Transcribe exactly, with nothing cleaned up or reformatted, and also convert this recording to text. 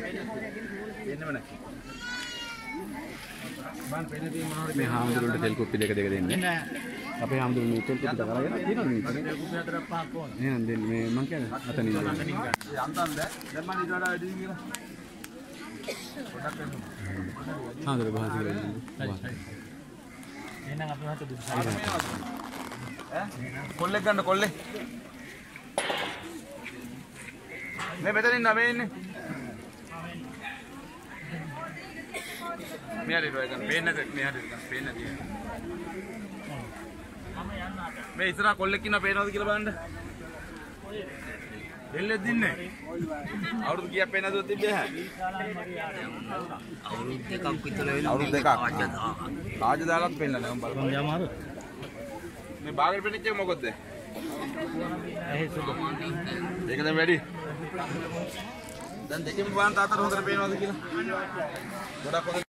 එන්නම නැහැ. මේ හාමුදුරුවන්ට තෙල් කුප්පි දෙක දෙක දෙන්න. අපේ හාමුදුරුවෝ මේ තෙල් කුප්පි දෙක අරගෙන තියෙනවද මේ? තෙල් කුප්පි හතරක් පහක් ඕන. එහෙනම් දෙන්න මේ මං කියන්නේ අතනින් දෙන්න. අතනින් ගන්න. යන්තම් දැන් දැන් මම ඊට වඩා වැඩි කියලා. පොඩක් වෙන්න. හාමුදුරුවෝ බහසි කියලා දෙන්න. එහෙනම් අපි හත දුන්න. ඈ කොල්ලෙක් ගන්න කොල්ලේ. මේ මෙතනින් නම ඉන්නේ. මෙයාට ඉරව ගන්න. පේන්නේ නැද? මෙයාට ගන්න. පේන්නේ නැති. මේ ඉස්සරහ කොල්ලෙක් ඉන්නවා පේනවද කියලා බලන්න. දෙල්ලෙක් දින්නේ. අවුරුදු කීයක් පේන්නේ නැතුව තිබ්බේ හැ. අවුරුදු දෙකක් විතර වෙනවා. අවුරුදු දෙකක්. රාජ දාලත් පේන්නේ නැහැ. මම බලන්න. යමාරු. මේ බාගෙට පෙන්නච්ච එක මොකද්ද? ඇහි සුදු. ඒක දැන් වැඩි. දැන් දෙකෙන් බලන්න තාතර හොඳට පේනවද කියලා. ගොඩක් හොඳ